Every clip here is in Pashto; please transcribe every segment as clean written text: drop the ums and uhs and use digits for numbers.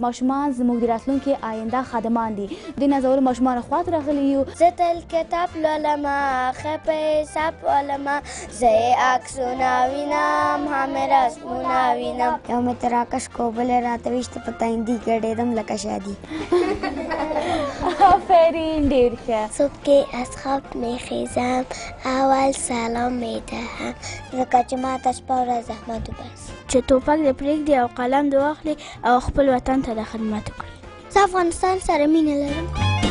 ماشومان زموږ د راتلونکي آینده خادمان دي. د نازولو ماشومانو خواته راغلي یو. زه تل کتاب لولمه ښه په حساب ولمه زه یې عکسونه وینم هم یې رسمونه وینم یو مې تراکش کو بل یې راته ویشته په تایندي ګډېدم لکه شادي. آفرین ډېر ښه. صبح کې از خواب میخیزم اول سلام میدهم ځکه چې ما ته شپه ورځ زحمت وباسي چې ټوپک دې پرېږدي او قلم دې واخلي او خپل وطن ته د خدمت وکړي. زه افغانستان سره مینه لرم.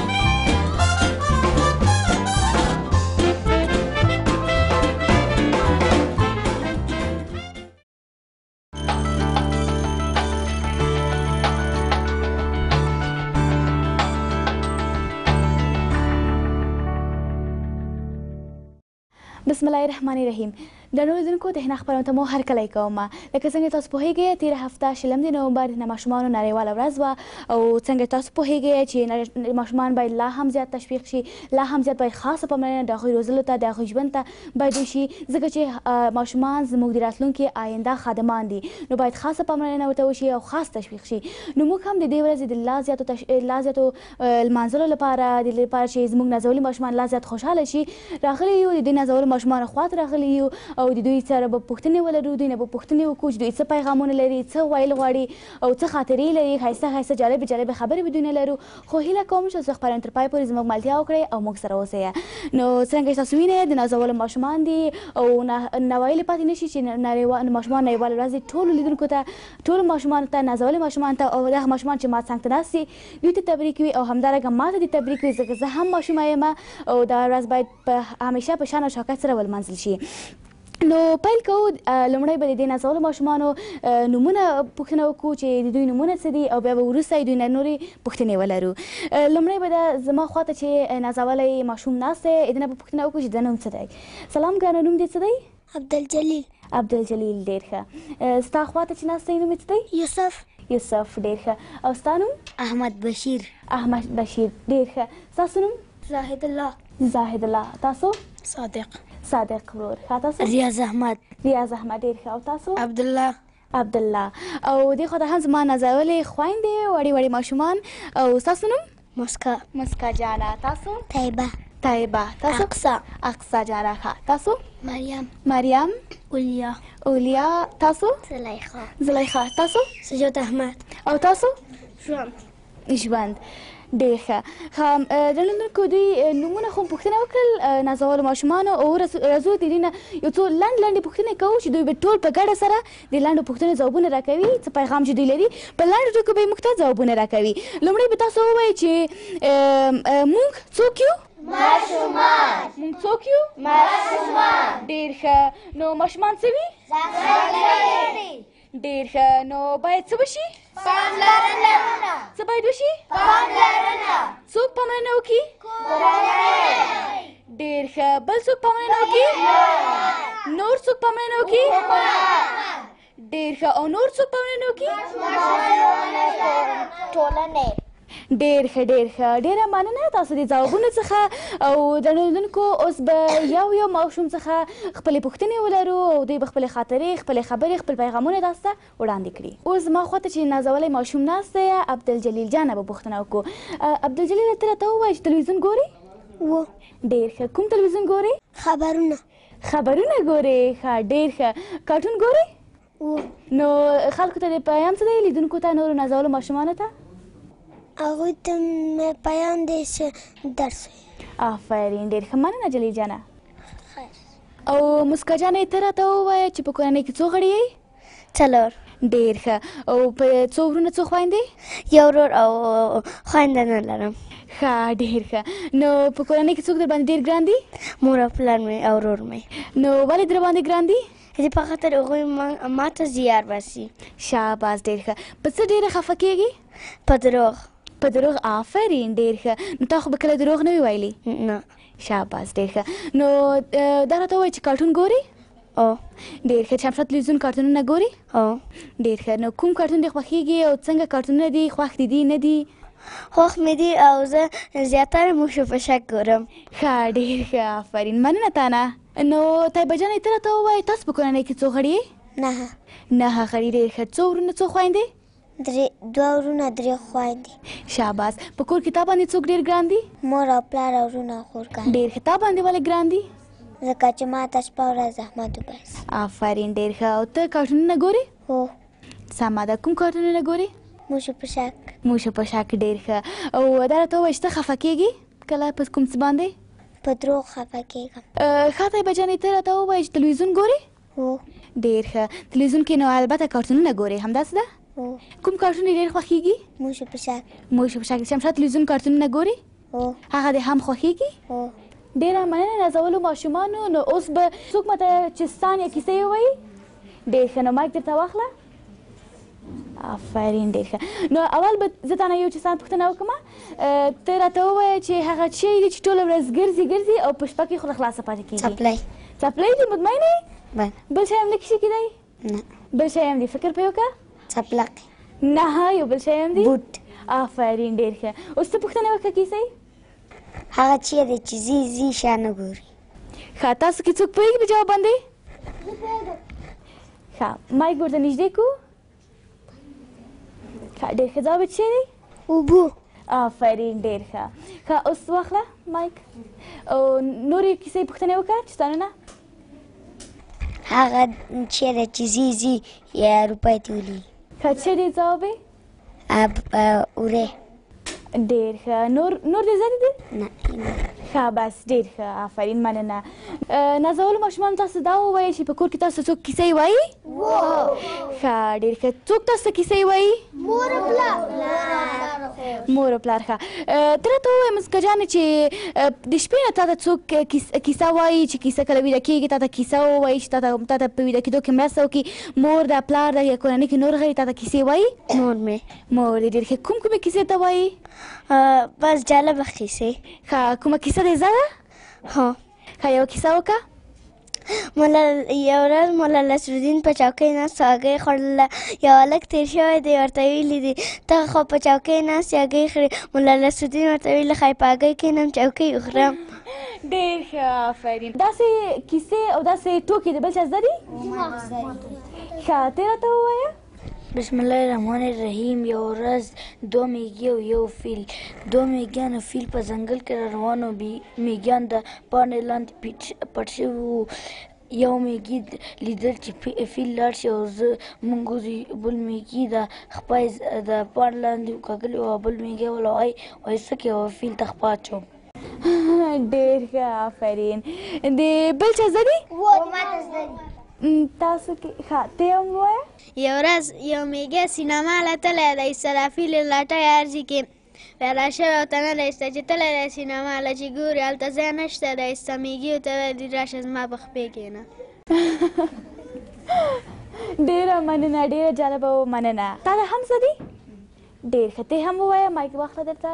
بسم الله الرحمن الرحیم. درنو لیدونکو د حنا خپرونې ته مو هرکلی کوم. لکه څنګه تاسو پوهیږئ تېره هفته شلم د نومبر د ماشومانو نړیواله ورځ وه او څنګه تاسو پوهیږئ چې ماشومان باید لا هم زیات تشویق شي، لا هم زیات باید خاصه پاملرنه د هغوی روزلو ته د هغوی ژوند ته باید وشي ځکه چې ماشومان زموږ د راتلونکي آینده خادمان دي نو باید خاصه پاملرنه ورته وشي او خاص تشویق شي. نو موږ هم د دې ورځې د لا زیاتو لمانځلو لپاره چې زموږ نازولي ماشومان لا زیات خوشحاله شي راغلي یو. د دې نازولو ماشومانو خواته راغلي یو او د دوی سره به پوښتنې ولرو، دوی نه به پوښتنې وکړو چې دوی څه پیغامونه لري، څه ویل غواړي او څه خاطرې لري، ښایسته ښایسته جالبې خبرې به دوی نه لرو. خو هیله کوم چې تاسو خپرونې تر پای پورې زموږ ملتیا وکړئ او موږ سره اوسئ. نو څرنګه چې تاسو وینئ د نازولو ماشومان دي او ناویلې پاتې نه شي چې ماشومان نړیواله ورځ ټولو لیدونکو ته، ټولو ماشومانو ته، نازولي ماشومانو ته او دغه ماشومان چې ما څنګ ته ناست دي دوی ته تبریک وي او همدارنګه ما ته دې تبریک وي ځکه زه هم ماشومه یم او دا ورځ باید همیشه په شان او شوکت سره ولمانځل شي. نو پیل کوو. لومړی به د دې نازولو ماشومانو نومونه پوښتنه وکړو چې د دوی نومونه څه دي او بیا به وروسته دوی نه نورې پوښتنې ولرو. لومړی به زما خواته چې نازولی ماشوم ناست دی د نه به پوښتنه وکړو چې د نوم څه دی. سلام ګرانه، نوم دې څه دی؟ عبدالجلیل. عبدالجلیل، ډېر ښه. ستا خواته چې ناست دی نوم یې څه دی؟ یوسف. یوسف، ډېر ښه. او ستا نوم؟ احمد بشیر. احمد بشیر، ډېر ښه. ستاسو نوم؟ زاهد الله. زاهد الله. تاسو؟ صادق. صادق ورور. ښه. تاسو؟ ریاض احمد. ریاض احمد، ډېر ښه. او تاسو؟ عبدالله. عبدالله. او دې خواته هم زما نازولې خویندې وړې ماشومان. او ستاسو نوم؟ مسکا. مسکا جانه. تاسو؟ طیبه. طیبه. تاسو؟ اقصا. اقصا جانه. ښه. تاسو؟ مریم. مریم. اولیا. اولیا. تاسو؟ زلیخا. زلیخا. تاسو؟ سجاد احمد. او تاسو؟ ژوند. ژوند، ډېر ښه. درنو لیدونکو دوی نومونه خو پوښتنه وکړل نازولو ماشومانو او راځو د دوی نه یو څو لنډې پوښتنې کوو چې دوی به ټول په ګډه سره د لنډو پوښتنو ځوابونه راکوي څه پیغام چې دوی لري په لنډو ټکو به یې موږ ته ځوابونه راکوي. لومړی به تاسو ووایئ چې موږ څوک یو؟ ماشومان. موږ څوک یو؟ ماشومان. ډېر ښه. نو ماشومان څه وي؟ ځانګړي. ډېر ښه. نو باید څه وشي؟ پاملرنه. څه باید وشي؟ پاملرنه. څوک پاملرنه وکړي؟ کورنۍ. ډېر ښه. بل څوک پاملرنه وکړي؟ نور څوک پاملرنه وکړي؟ ډېر ښه. او نور څوک پاملرنه وکړي؟ ټولنې. ډېر ښه، ډېر ښه. ډېره مننه تاسو د ځوابونو څخه. او درنو لیدونکو اوس به یو ماشوم څخه خپلې پوښتنې ولرو او دوی به خپلې خاطرې، خپلې خبرې، خپل پیغامونه تاسو ته وړاندې کړي. اوس زما خواته چې نازولی ماشوم ناست دی عبدالجلیل جانه به پوښتنه وکړو. عبدالجلیل ته راته ووایه چې تلویزیون ګورې؟ و. ډېر ښه. کوم تلویزیون ګورې؟ خبرونه. خبرونه ګورې؟ ښه، ډېر ښه. کارټون ګورې؟ و. نو خلکو ته د پیغام څه دی؟ لیدونکو ته، نورو نازولو ماشومانو ته؟ هغوی ته مې پیغام دی چې درس وي. آفرین، ډېر ښه. مننه جلیل جانه. او مسکا جانې ته راته ووایه چې په کورنۍ کې څو غړي یې؟ 4. ډېر ښه. او په څو ورونه څو خویندې؟ یو ورور او خوینده نه لرم. ښه، ډېر ښه. نو په کورنۍ کې څوک در باندې ډېر ګران دي؟ مور او پلار مې او ورور مې. نو ولې در باندې ګران دي؟ دې په خاطر هغوی ما ته زیار باسي. شاباس، ډېر ښه. په څه ډېره خفه کېږي؟ په دروغ. په دروغ؟ آفرین، ډېر ښه. نو تا خو به کله دروغ نه وي ویلي؟ نه. شاباس، ډېر ښه. نو دا راته ووایه چې کارټون ګورې؟ او. ډېر ښه. شمشاد تلویزیون کارټونونه ګورې؟ او. ډېر ښه. نو کوم کارټون دې خوښېږي او څنګه کارټونونه دي؟ خوښ دي نه دي؟ خوښ مې دي او زه زیاتره موشو په شک ګورم. ښه، ډېر ښه. آفرین، مننه تا نه. نو طیبه جانې ته راته ووایه تاسو په کورنۍ کې څو غړي یې؟ 9. 9 غړي. ډېر ښه. څو ورونه څو خویندې؟ دوه ورونه 3 خویندې. شاباس. په کور کې تا باندې څوک ډېر ګران دي؟ مور او پلار او ورونه او خورګان. ډېر ښه. تا باندې ولې ګران دي؟ ځکه چې ما ته شپه ورځ زحمت وباسي. آفرین، ډېر ښه. او ته کارټونونه ګورې؟ هو. سمه ده. کوم کارټونونه ګورې؟ موشو پشک. موشو پشک. ډېر ښه. او دا راته ووایه چې ته خفه کېږې کله په کوم څه باندې؟ په دروغ خفه کېږم. ښه طیبه جانې، ته راته ووایه چې تلویزیون ګورې؟ هو. ډېر ښه. تلویزیون کې نو البته کارټونونه ګورې، همداسې ده؟ هو. کوم کارټون یې ډېر خوښېږي؟ موشو پشک. موشو پشک. شمشاد تلویزیون کارټونونه ګورې؟ هو. هغه دې هم خوښېږي؟ هو. ډېره مننه نازولو ماشومانو. نو اوس به څوک ماته چستان یا کیسې ووایي؟ ډېر ښه. نو مایک درته واخله. آفرین، ډېر ښه. نو اول به زه تا نه یو چستان پوښتنه وکړم. ته راته ووایه چې هغه شی دی چې ټوله ورځ ګرځي او په شپه کې خوله خلاصه پاتې کېږي. څپلۍ. څپلۍ دي؟ مطمئنه یې؟ بله. بل شی هم نه کیسې کېدی؟ نه. بل شی هم دی؟ فکر پرې وکړه. څپلقې. نه، یو بل شی هم دی؟ بوټ. آفرین، ډېر ښه. اوس ته پوښتنه وکړه کیسې. هغه چیرې دی چې ځي شا نه ګوري. ښه. تاسو کې څوک پوهېږي په جواب باندې؟ ښه. مایک ورته نږدې کړو. ښه، ډېر ښه. ځواب یې څه دی؟ اوبو. آفرین، ډېر ښه. ښه، اوس واخله مایک. او نورې کیسې پوښتنې وکړه چستانونه. هغه چیرې چې ځي یا روپۍ ته ولي. ښه، څه دی ځواب یې؟ وری. ډېر ښه. نور دې زده دي؟ نه. ښه، بس ډېر ښه. آفرین، مننه. نازولو ماشومانو تاسو دا ووایئ چې په کور کې تاسو څوک کیسې وایي؟ ښه، ډېر ښه. څوک تاسو ته کیسې وایي؟ مور او پلار. ښه. ته راته ووایه مسکه جانې چې د شپې نه تا ته څوک کیسه وایي چې کیسه کله ویده کېږي تا ته کیسه ووایي چې تا ته په ویده کېدو کې مرسته وکړي؟ مور ده، پلار ده یا کورنۍ کې نور غړي تا ته کیسې وایي؟ مور مې. مور دې. ډېر ښه. کومې کیسې ته وایي؟ بس جالبه کیسې. ښه. کومه کیسه دې زده ده؟ هو. ښه، یوه کیسه وکړه. یو ورځ مولا نصرالدین په چوکۍ ناست و هګۍ خوړله. یو هلک تېر شوی دی ورته ویلي دي ته خو په چوکۍ ناست یې هګۍ خورې. مولا نصرالدین ورته ویلي ښایي په هګۍ کښېنم چوکۍ وخورم. ډېر ښه. آفرین. داسې کیسې او داسې ټوکې د بل چا زده دي؟ ښه، ته راته ووایه. بسم الله الرحمن الرحیم. یو ورځ 2 میږي او یو فیل. 2 میږیان او فیل په ځنګل کې را روان وو. میږیان د پاڼې لاندې پټ شوي وو. یو میږي لیدل چې فیل لاړ شي او موږ وځو. بل میږي د خپای د پاڼې لاندې کږلې وه. بل میږی وله وایي څه کوې؟ فیل ته خپه اچوم. ډېر ښه. آفرین. د بل چا زده دي؟ تاسو کې. ښه، ته هم ووایه. یو ورځ یو میږی سینما له تلی دی. سرافیل یې لټۍ عرضې کې پیدا شوی او ته نه دی ایسته چې تلی دی سینما له چې ګوري هلته ځای نشته دی ایسته. میږي ورته ویلي راشه زما په خپې کښېنه. ډېره مننه. ډېره جالبه و. مننه. تا ته هم زده دي؟ ډېر ښه. ته هم ووایه. مایک واخله درته.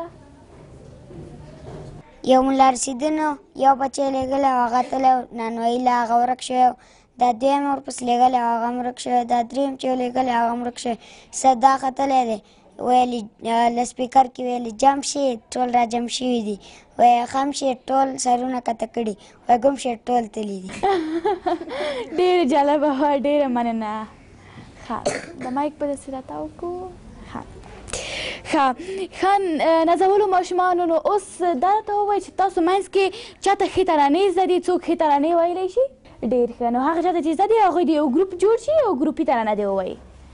یو ملا رسېدن یو بچی لېږلی او هغه تلی نانوایي له هغه ورک شوی. دا دویم ورپسې لېږلی او هغه هم ورک شوی. دا درېیم چې لېږلی هغه هم ورک شوی. دا ختلی دی. ویلي له سپیکر کې ویلي جم شي ټول را جم شوي دي. وایي خم شي ټول سرونه کته کړي. وایي ګم شي ټول تللي دي. ډېره جالبه وه. ډېره مننه. ښه، د مایک په داسې راتاو کړو. ښه نازولو ماشومانو، نو اوس دا راته ووایئ چې تاسو منځ کې چاته ښې ترانې زده دي؟ څوک ښې ترانې ویلی شي؟ ډېر ښه. نو هغه چاته چې زده دي هغوی د یو ګروپ جوړ شي او ګروپي ترانه دې ووایي.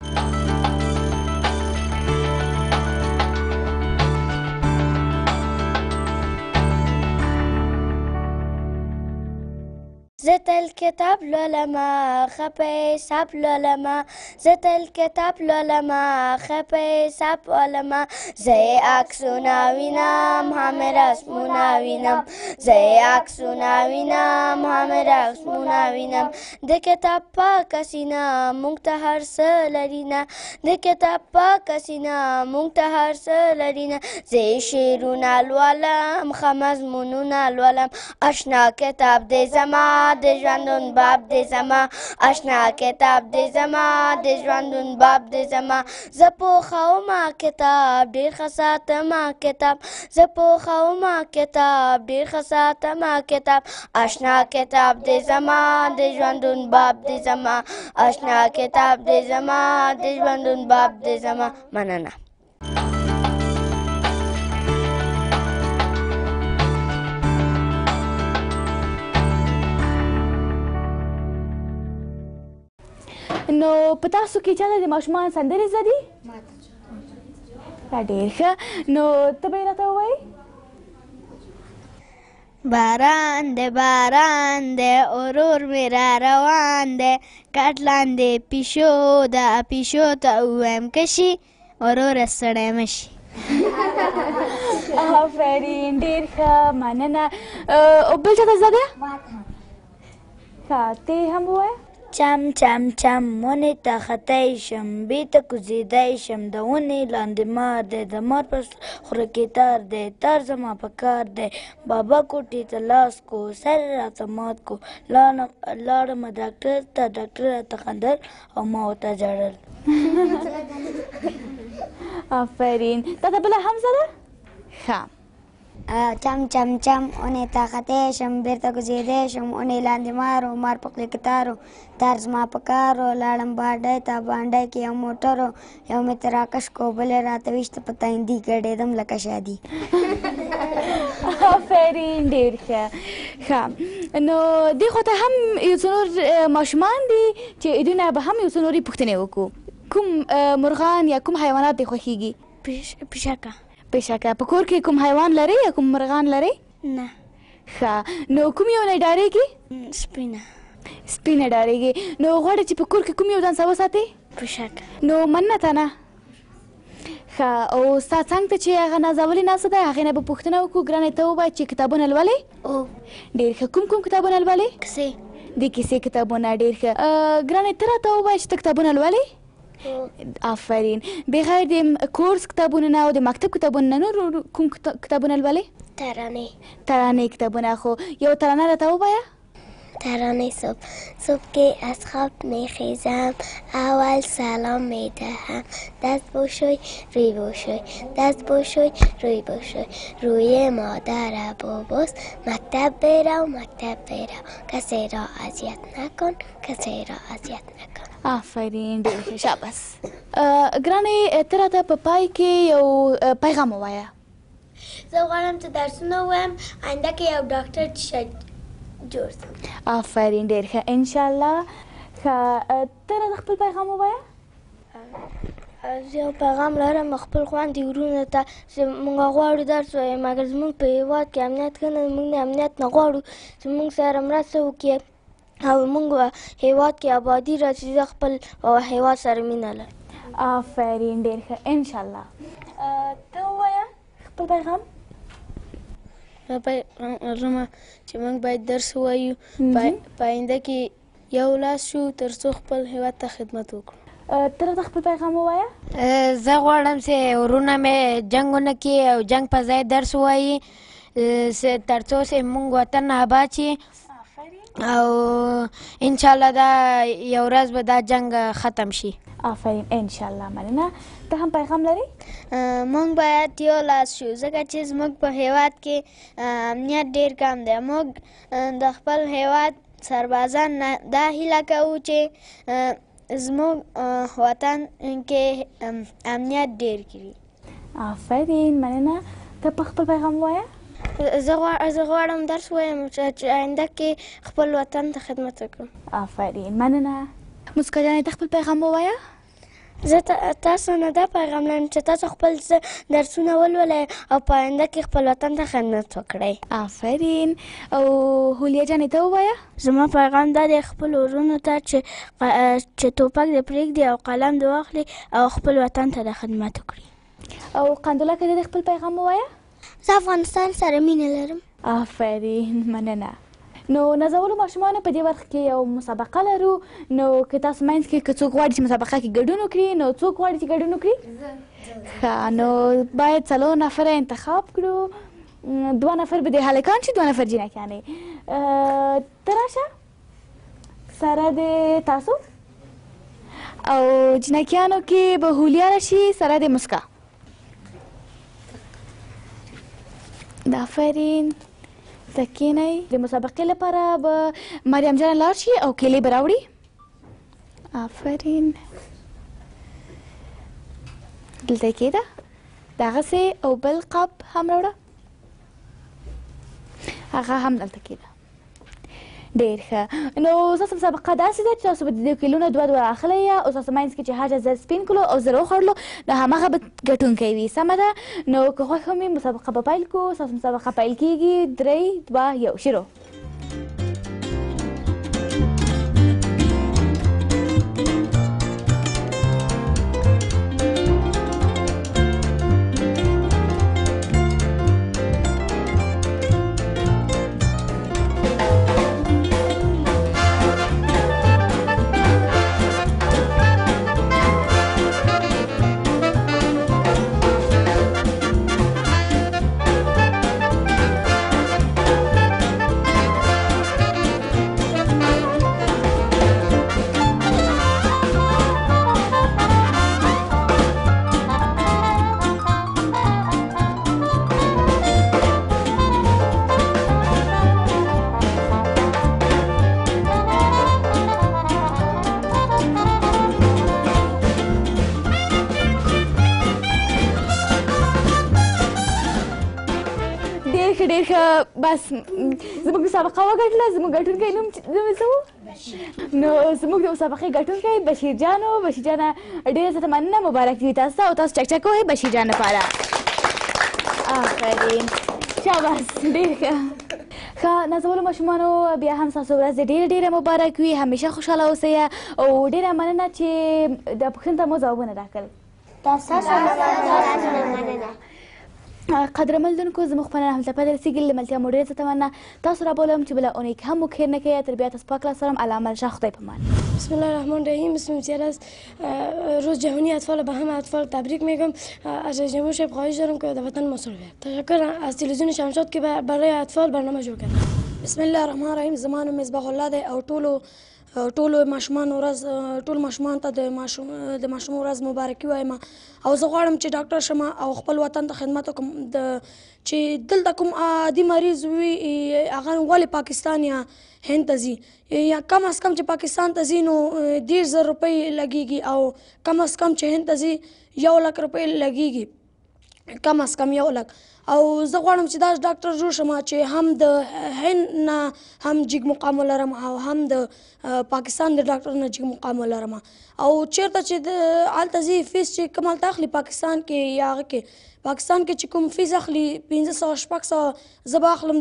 زه تل کتاب لولمه ښه په حساب لولمه. زه تل کتاب لولمه ښه په حساب لولمه. زه یې عکسونه وینم هم یې رسمونه وینم. زه یې عکسونه وینم هم یې رسمونه وینم. د کتاب پاکه سینه موږ ته هر څه لري نه. د کتاب پاکه سینه موږ ته هر څه لري نه. زه یې شعرونه لولم ښه مضمونونه لولم. اشنا کتاب دی زما د ژوندون باب دې زما اشنا کتاب دې زما د ژوندون باب دې زما زه پوښومه کتاب ډېر ښه ساتمه کتاب زه پوښومه کتاب ډېر ښه ساتمه کتاب اشنا کتاب دې زما د ژوندون باب دې زما اشنا کتاب دې زما د ژوندون باب دې زما مننه نو په تاسو کې چاته د ماشومان سندرې زده دي؟ دا ډېر ښه. نو ته به یې راته ووایې؟ باران دی باران دی اورور مې را روان دی کټ لاندې پیشو ده پیشو ته ووایم که شي وروره ستړی مه شي. آفرین ډېر ښه مننه. او بل چاته زده ده؟ ښه ته هم ووایه. چم چم چم ونې ته ختی شم بیته کوزیدی شم د ونې لاندې مار دی د مار په خوله کې تار دی تار زما په کار دی بابا کوټې ته لاس کو سر یې راته مات کو لاړمه ډاکټر ته ډاکټر راته خندل او ما ورته ژړل. آفرین. تا ته بله هم زده؟ ښه. چم چم چم اونې ته ختی شم بیرته کوزیدی شم اونې لاندې مارو مار په خولې کې تارو تار زما په کارو لاړم بانډۍ ته بانډۍ کې یو موټرو یو مې ترې راکش کو بل یې راته ویشته په تایندي ګډېدم لکه شادي. آفرین ډېر ښه. ښه نو دې خوا ته هم یو څه نور ماشومان دي چې دوی نه به هم یو څه نورې پوښتنې وکړو. کوم مرغان یا کوم حیوانات دې خوښېږي؟ پیشکه. پیشکه. په کور کې کوم حیوان لرئ یا کوم مرغان لرئ؟ نه. ښه نو کوم یو نه ډارېږي؟ سپینه. سپینه ډارېږي. نو غواړئ چې په کور کې کوم یو ځان سره وساتئ؟ پیشکه. نو مننه تنه. ښه او ستا څنګ ته چې هغه نازولې ناسته ده هغې نه به پوښتنه وکړو ګرانې ته ووایه چې کتابونه لولې؟ او ډېر ښه. کوم کوم کتابونه لولې؟ کیسې. د کیسې کتابونه. ډېر ښه. ګرانې ته راته ووایه چې ته کتابونه لولې؟ آفرین. بغیر د کورس کتابونه نه او د مکتب کتابونه نه نور کوم کتابونه لولې؟ ترانې. ترانې کتابونه. خو یو ترانه راته ووایه. ترانه صبح که از خواب میخیزم اول سلام میدهم دست بشوی روی بشوی دست بشوی روی بشوی روی مادر باباست مکتب برو کسی را اذیت نکن کسی را اذیت نکن. آفرین ډېر ښه. شاباس. ګرانې ته راته په پای کې یو پیغام ووایه. زه غواړم چې درسونه ووایم آینده کې یو ډاکټر جوړ شم. آفرین ډېر ښه. انشاءالله. ښه ته راته خپل پیغام ووایه. زه یو پیغام لرم خپل خویندې ورونو ته چې موږ غواړو درس ووایو مګر زموږ په هېواد کې امنیت ښه نه دی موږ امنیت نه غواړو چې موږ سره مرسته وکړي او موږ هېواد کې آبادي راشي. زه خپل هېواد سره مینه لرم. آفرین ډېر ښه. انشاءالله. ته ووایه خپل پیغام. رمه چې موږ باید درس ووایو په آینده کې یو لاس شو تر څو خپل هېواد ته خدمت وکړو. ته راته خپل پیغام ووایه. زه غواړم چې ورونه مې جنګ ونه کړي او جنګ په ځای درس ووایي تر څو چې موږ وطن آباد شي او انشاءالله دا یو ورځ به دا جنګ ختم شي. آفرین. انشاءالله. مننه. ته هم پیغام لرې؟ موږ باید یو لاس شو ځکه چې زموږ په هېواد کې امنیت ډېر کم دی. موږ د خپل هېواد سربازان دا هیله کوو چې زموږ وطن کې امنیت ډېر کړي. آفرین. مننه. ته په خپل پیغام ووایه. زه غواړم درس ووایم چې آینده کې خپل وطن ته خدمت وکړم. آفرین. مننه. مسکا جانې ته خپل پیغام ووایه. زه تاسو نه دا پیغام لرم چې تاسو خپل درسونه ولولئ او په آینده کې خپل وطن ته خدمت وکړئ. آفرین. او هولیا جانې ته ووایه. زما پیغام دا دی خپل ورونو ته چې ټوپک دې پرېږدي او قلم دې واخلي او خپل وطن ته د خدمت وکړي. او قندوله که دې خپل پیغام ووایه. زه افغانستان سره مینه لرم. آفرین. مننه. نو نازولو ماشومانو په دې برخه کې یو مسابقه لرو. نو که تاسو منځ کې که څوک غواړي چې مسابقه کې ګډون وکړي نو څوک غواړي چې ګډون وکړي؟ ښه نو باید 4 نفره انتخاب کړو. 2 نفر به د هلکان شي 2 نفر جینکیانې. ته راشه سره د تاسو او جنکیانو کې به هولیاره شي سره د مسکا. د آفرین ته کښېنئ. د مسابقې لپاره به مریم جان لاړ شي او کیلې به راوړي. آفرین دلته یې کېږده دغسې او بل قاب هم راوړه هغه هم دلته کېږده. ډېر ښه. نو ستاسو مسابقه داسې ده چې تاسو به د دې کیلونه دوه اخلئ او ستاسو منځ کې چې هر چا زر سپین کړو او زر وخوړلو نو هماغه به ګټونکی وي. سمه ده. نو که خوښ هم وي مسابقه به پیل کړو. ستاسو مسابقه پیل کېږي. 3 2 1 شروع. ډېر ښه. بس زموږ مسابقه وګټله. زموږ ګټونکی نوم څه و؟ نو زموږ د مسابقې ګټونکی بشیر جان و. بشیر جانه ډېره زیاته مننه. مبارک وي تاسو ته او تاسو چک چک وهئ بشیر جان لپاره. آفرین شاباس. ډېر ښه. ښه نازولو ماشومانو بیا هم ستاسو ورځ ډېره ډېره مبارک وي. همیشه خوشحاله اوسئ او ډېره مننه چې د پوښتنو ته مو ځوابونه راکړل. تاسو مننه. قدرمن لیدونکو زموږ په نن همدلته پای ته رسېږي. له ملتیا مو ډېره زیاته مننه. تاسو رابولم چې بله اونۍ کې هم مو خیر نه کوئ. تر بیا تاسو پاک الله سلام على عمل شاه. خدای پامان. بسم الله الرحمن الرحیم. اسم امتیاز است. روز جهانی اطفال به همه اطفال تبریک میگم. از رئیس جمهور صاحب خواهش دارم که در وطن مصروف بیاد. تشکر از تلویزیون شمشاد که برای اطفال برنامه جوړ کړ. بسم الله الرحمن الرحیم. زما نوم مصباح الله دی او ټولو ماشومانو ورځ ټول ماشومانو ته د ماشوم ورځ مبارکي وایم او زه غواړم چې ډاکټر شم او خپل وطن ته خدمت وکړم. چې دلته کوم عادي مریض وي هغه ولې پاکستان یا هند ته ځي یا کم از کم چې پاکستان ته ځي نو 10,000 روپۍ لګېږي او کم از کم چې هند ته ځي 1,00,000 روپۍ لګېږي. کم از کم 1,00,000. او زه غواړم چې داسې ډاکټر جوړ شم چې هم د هند نه هم جګ مقام ولرم او هم د پاکستان د ډاکټر نه جګ مقام ولرم. او چېرته چې هلته ځي فیس چې کوم هلته اخلي پاکستان کې یا هغه کې پاکستان کې چې کوم فیس اخلي 500 600 زه به اخلم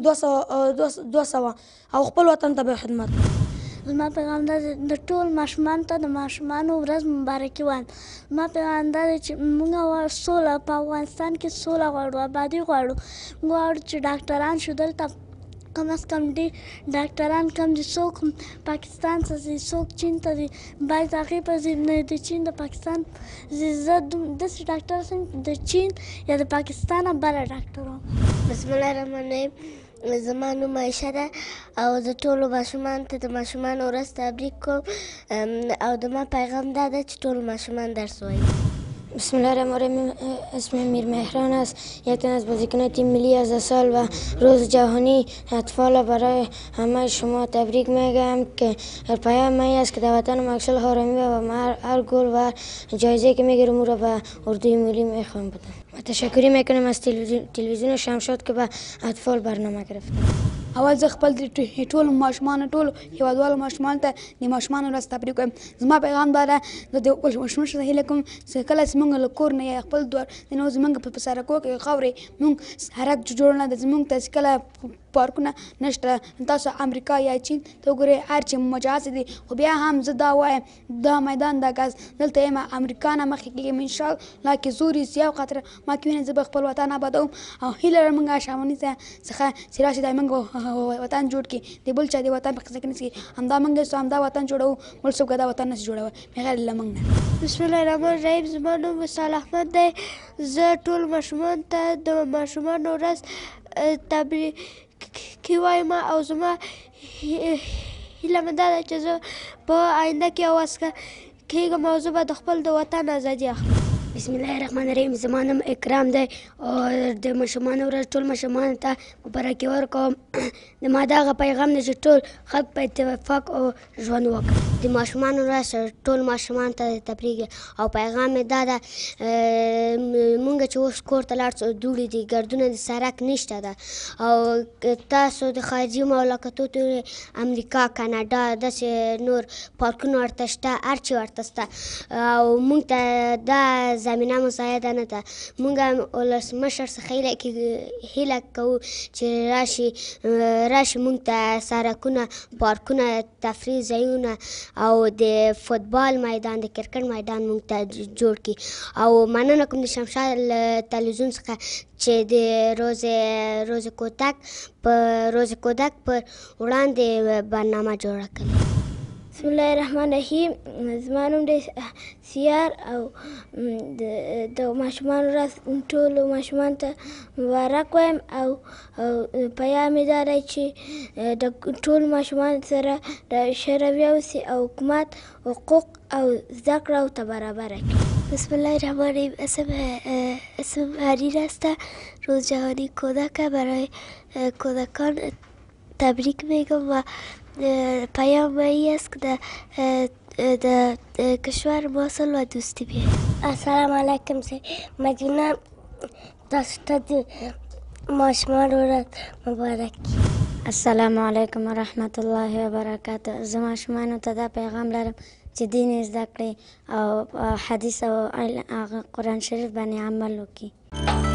200 او خپل وطن ته به خدمت. زما پیغام دا د ټول ماشومانو ته د ماشومانو ورځ مبارکي وایم. زما پیغام دا دی چې موږ سوله په افغانستان کې سوله غواړو، ابادي غواړو چې ډاکټران شو دلته کم از کم ډېر ډاکټران کم دي. څوک پاکستان ته ځي، څوک چین ته ځي، باید هغې په ځي نه د چین د پاکستان ځي. زه داسې ډاکټر شم د چین یا د پاکستان بله ډاکټر وم. بسم الله الرحمن الرحیم. زما نوم عایشه ده او زه ټولو ماشومانو ته د ماشومانو ورځ تبریک کوم او زما پیغام دا ده چې ټول ماشومان درس وایي. بسم الله الرحمن الرحیم. اسم میر مهران است. یک تن از بازیکنان تیم ملی از سال و روز جهانی اطفال برای همه شما تبریک میگم که پیام من است که در وطن مکسل هارمی و هر گل و جایزه که میگیرم او را به اردوی ملی میخوام بدم. و تشکری میکنم از تلویزیون شمشاد که به اطفال برنامه گرفتم. اول زه خپل ټولو ماشومانو ټولو هېوادوالو ماشومانو ته د ماشومانو ورځ تبریک وایم. زما پیغام دا ده زه د ماشومانو څخه هیله کوم چې کله چې موږ له کور نه یا خپل دوار نو زموږ په سرکو کې خاورې موږ سړک جوړ نه ده زموږ ته چې کله پارکونه نشته تاسو امریکا یا چین ته وګورئ هر چې مجاز دي خو بیا هم زه دا وایم دا میدان دا ګاز دلته یم امریکا نه مخکې کېږم انشاءالله کې زوري سیاو خاطر ما کې وینې زه به خپل وطن آبادوم او هیله لرم موږ شامني څخه چې راشي دا موږ وطن جوړ کړي د بل چا د وطن په قصه کې نشي همدا موږ یو همدا وطن جوړوو بل څوک دا وطن نشي جوړولی بغیر له موږ نه. بسم الله الرحمن الرحیم. زما نوم وصال احمد دی. زه ټول ماشومانو ته د ماشومانو ورځ تبریک وایم او زما هیله مې دا ده چې زه په آینده کې یو عسکر کېږم او زه به د خپل د وطن ازادي اخلم. بسم الله الرحمن الرحیم. زما نوم اکرام دی او د ماشومانو ورځ ټول ماشومانو ته مبارکي ورکوم. د ما دغه پیغام دی چې ټول خلک په اتفاق او ژوند وکړي. د ماشومانو ورځ ټول ماشومانو ته تبریک او پیغام یې دا ده مونږ چې اوس کور ته لاړ سو دوړې دي ګردونه د سړک نشته ده او تاسو د خارجي مملکتو امریکا کاناډا داسې نور پارکونه ورته شته هر چی ورته شته او مونږ ته دا زمینه مساعده نه ده. مونږ هم ولسمشر څخه هیله کوو چې راشي مونږ ته سړکونه پارکونه تفریح ځایونه او د فوتبال میدان د کرکټ میدان مونږ ته جوړ کړي او مننه کوم د شمشاد تلویزیون څخه چې د روز کودک پر وړاندې برنامه جوړه کړې. بسم الله الرحمن الرحیم. زما نوم دی سیار او د ماشومانو ورځ ټولو ماشومانو ته مبارک وایم او پیام یې دا دی چې د ټولو ماشومانو سره د ښه رویه وسي او حکومت حقوق او زده کړه ورته برابره کړي. بسم الله الرحمن الرحیم. اسم هرین است. روز جهانی کودک برای کودکان تبریک میگم و پیام این است که در کشور ما صلح و دوستی بیاید. السلام علیکم. مدینه داشته ماشومان ورځ مبارک. السلام علیکم و رحمت الله و برکاته. زه ماشومانو ته دا پیغام لرم چې دین زده کړي او حدیث او قرآن شریف باندې عمل وکړي.